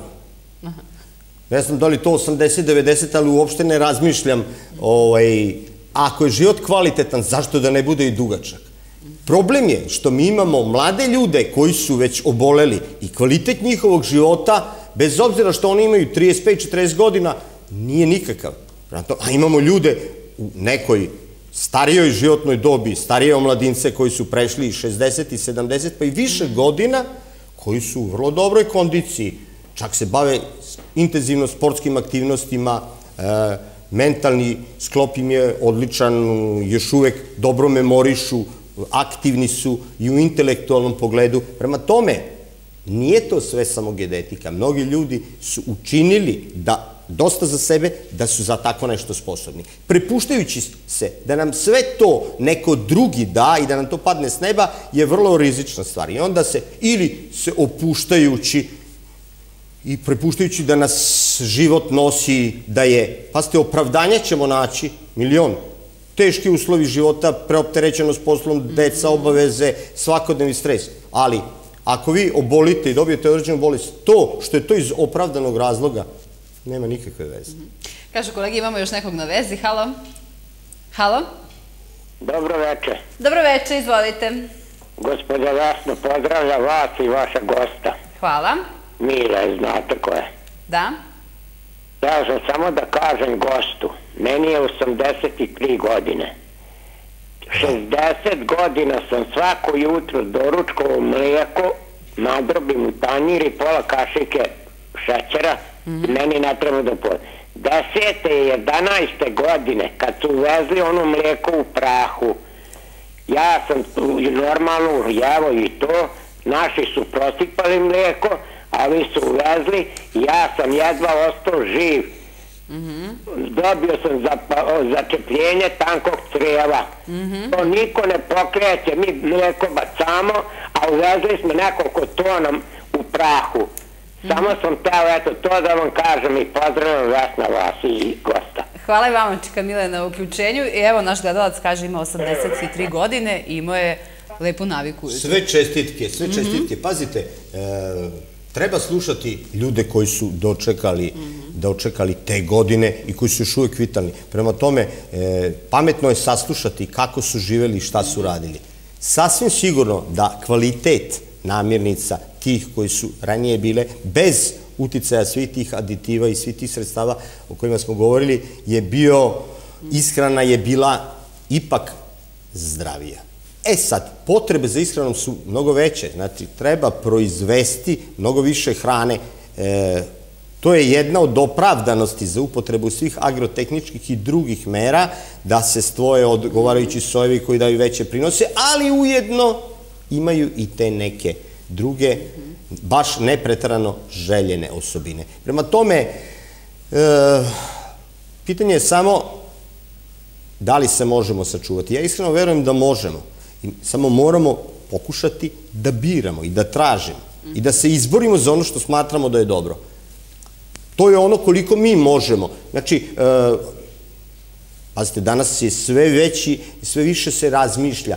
S2: Ne znam da li to osamdeset do devedeset, ali uopšte ne razmišljam. Ako je život kvalitetan, zašto da ne bude i dugačak? Problem je što mi imamo mlade ljude koji su već oboleli i kvalitet njihovog života, bez obzira što oni imaju trideset pet do četrdeset godina, nije nikakav. A imamo ljude u nekoj starijoj životnoj dobi, starije omladince koji su prešli i šezdeset i sedamdeset pa i više godina, koji su u vrlo dobroj kondiciji, čak se bave intenzivno sportskim aktivnostima, mentalni sklop im je odličan, još uvek dobro memorišu, aktivni su i u intelektualnom pogledu. Prema tome, nije to sve samo genetika. Mnogi ljudi su učinili da dosta za sebe, da su za tako nešto sposobni. Prepuštajući se da nam sve to neko drugi da i da nam to padne s neba je vrlo rizična stvar. I onda se, ili se opuštajući i prepuštajući da nas život nosi, da je, pazite, opravdanje ćemo naći milion. Teški uslovi života, preopterećenost poslom, deca, obaveze, svakodnevni stres. Ali, ako vi obolite i dobijete određenu bolest, to što je to iz opravdanog razloga, nema nikakve veze.
S1: Kažu kolegi, imamo još nekog na vezi. Halo? Halo?
S4: Dobro večer.
S1: Dobro večer, izvolite.
S4: Gospodja Jasno, pozdravlja vas i vaša gosta.
S1: Hvala.
S4: Mile, znate ko je?
S1: Da.
S4: Ja sam samo da kažem gostu. Meni je osamdeset tri godine. šezdeset godina sam svako jutro doručkovo mlijeko, nadrobim u tanjir i pola kašike šećera. Meni ne treba da pođe. Desete i jedanaeste godine, kad su uvezli ono mlijeko u prahu, ja sam normalno jevo i to, naši su prosipali mlijeko, ali su uvezli, ja sam jedva ostao živ. Dobio sam začepljenje tankog crijeva. To niko ne pokreće, mi mlijeko bacamo, a uvezli smo nekoliko tona u prahu. Samo sam teo, eto, to da vam kažem i pozdravljam Vesna vas i gosta.
S1: Hvala i vama, čika Mile, na uključenju. I evo, naš gledalac kaže ima osamdeset tri godine i imao je lepu naviku.
S2: Sve čestitke, sve čestitke. Pazite, treba slušati ljude koji su dočekali, dočekali te godine i koji su još uvijek vitalni. Prema tome, pametno je saslušati kako su živeli i šta su radili. Sasvim sigurno da kvalitet namirnica tih koji su ranije bile, bez uticaja svih tih aditiva i svih tih sredstava o kojima smo govorili, je bio, ishrana je bila ipak zdravija. E sad, potrebe za ishranom su mnogo veće, znači treba proizvesti mnogo više hrane. To je jedna od opravdanosti za upotrebu svih agrotehničkih i drugih mera, da se stvoje odgovarajući sojevi koji daju veće prinose, ali ujedno imaju i te neke druge, baš nepreterano željene osobine. Prema tome, pitanje je samo da li se možemo sačuvati. Ja iskreno verujem da možemo. Samo moramo pokušati da biramo i da tražimo i da se izborimo za ono što smatramo da je dobro. To je ono koliko mi možemo. Znači, pazite, danas je sve veći, sve više se razmišlja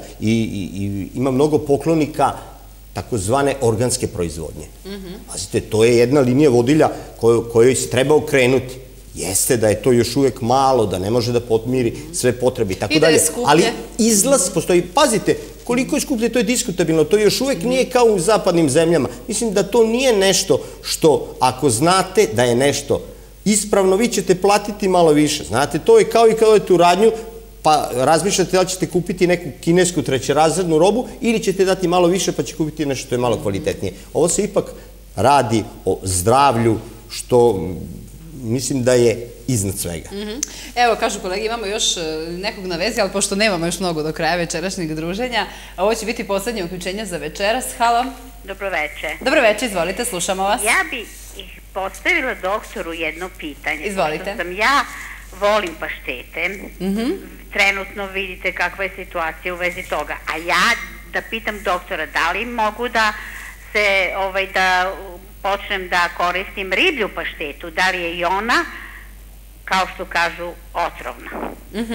S2: i ima mnogo poklonika takozvane organske proizvodnje. Pazite, to je jedna linija vodilja kojoj se treba okrenuti. Jeste da je to još uvijek malo, da ne može da potmiri sve potrebe i tako dalje. Ali izlaz postoji. Pazite, koliko je skuplje, to je diskutabilno. To još uvijek nije kao u zapadnim zemljama. Mislim da to nije nešto što, ako znate da je nešto ispravno, vi ćete platiti malo više. Znate, to je kao i kada odete u radnju, pa razmišljate da li ćete kupiti neku kinesku trećerazrednu robu ili ćete dati malo više pa će kupiti nešto što je malo kvalitetnije. Ovo se ipak radi o zdravlju, što mislim da je iznad svega.
S1: Evo, kažu kolegi, imamo još nekog na vezi, ali pošto nemamo još mnogo do kraja večerašnjeg druženja, ovo će biti poslednje uključenje za večeras. Halo.
S5: Dobroveče.
S1: Dobroveče, izvolite, slušamo vas.
S5: Ja bih postavila doktoru jedno pitanje.
S1: Izvolite.
S5: Pošto sam ja, volim paštete, trenutno vidite kakva je situacija u vezi toga, a ja da pitam doktora da li mogu da se, da počnem da koristim riblju paštetu, da li je i ona, kao što kažu, otrovna.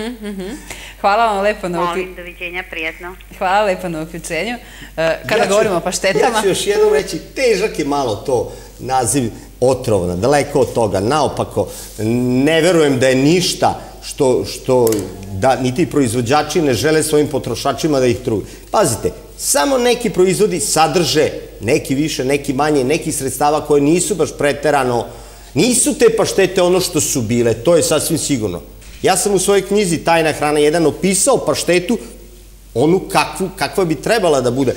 S1: Hvala vam lepo na uključenju.
S5: Molim, doviđenja, prijatno.
S1: Hvala lepo na uključenju. Kada govorimo o paštetama...
S2: Ja ću još jednom reći, težak je malo to naziv otrovna, daleko od toga, naopako. Ne verujem da je ništa što, da niti proizvođači ne žele svojim potrošačima da ih truju. Pazite, samo neki proizvodi sadrže neki više, neki manje, neki sredstava koje nisu baš preterano, nisu te paštete ono što su bile, to je sasvim sigurno. Ja sam u svojoj knjizi Tajna hrana jedan opisao paštetu, onu kakva bi trebala da bude.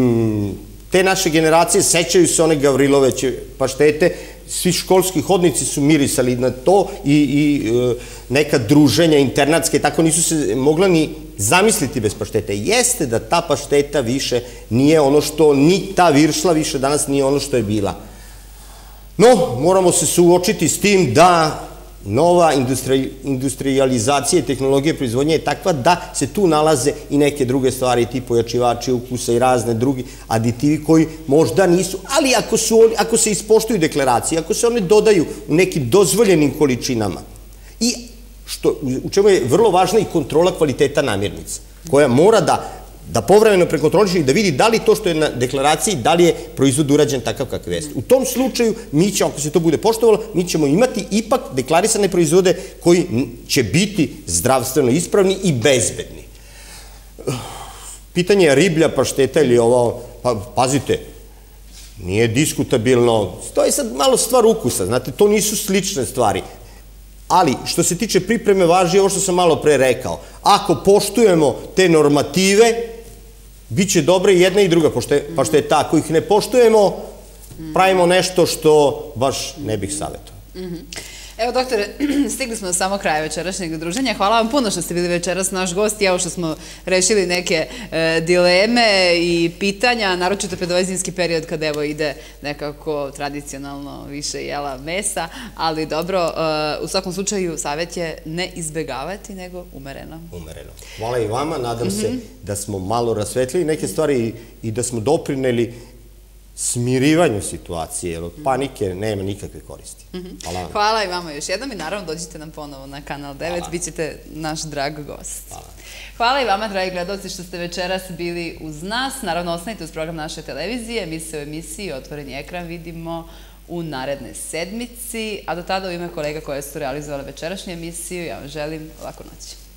S2: Te naše generacije sećaju se one Gavriloveće paštete, svi školski hodnici su mirisali na to i neka druženja internatske, tako nisu se mogla ni zamisliti bez paštete. Jeste da ta pašteta više nije ono što, ni ta viršla više danas nije ono što je bila. No, moramo se suočiti s tim da nova industrijalizacija i tehnologija proizvodnje je takva da se tu nalaze i neke druge stvari, ti pojačivači ukusa i razne drugi aditivi koji možda nisu, ali ako se ispoštuju deklaracije, ako se one dodaju u nekim dozvoljenim količinama i u čemu je vrlo važna i kontrola kvaliteta namirnica, koja mora da povremeno prekontroliše i da vidi da li to što je na deklaraciji, da li je proizvod urađen takav kakav jeste. U tom slučaju, mi ćemo, ako se to bude poštovalo, mi ćemo imati ipak deklarisane proizvode koji će biti zdravstveno ispravni i bezbedni. Pitanje je riblja pašteta ili ovo, pa pazite, nije diskutabilno, to je sad malo stvar ukusa, znate, to nisu slične stvari. Ali, što se tiče pripreme, važi ovo što sam malo pre rekao. Ako poštujemo te normative, bit će dobra i jedna i druga, pa što je ta. Ako ih ne poštujemo, pravimo nešto što baš ne bih savjetovao.
S1: Evo, doktore, stigli smo do samog kraja večerašnjeg druženja. Hvala vam puno što ste bili večeras naš gost i evo što smo rešili neke dileme i pitanja, naročito pred ovaj zimski period kada evo ide nekako tradicionalno više jela mesa, ali dobro, u svakom slučaju savjet je ne izbegavati, nego umereno.
S2: Umereno. Hvala i vama, nadam se da smo malo rasvetlili neke stvari i da smo doprineli smirivanju situacije, jer od panike nema nikakve koristi. Hvala vam.
S1: Hvala i vama još jednom i naravno dođite nam ponovo na Kanal devet, bit ćete naš drag gost.
S2: Hvala.
S1: Hvala i vama, dragi gledalci, što ste večeras bili uz nas. Naravno, ostanite uz program naše televizije. Mi se u emisiji Otvoreni ekran vidimo u naredne sedmici, a do tada u ime kolega koje su realizovali večerašnju emisiju, ja vam želim laku noć.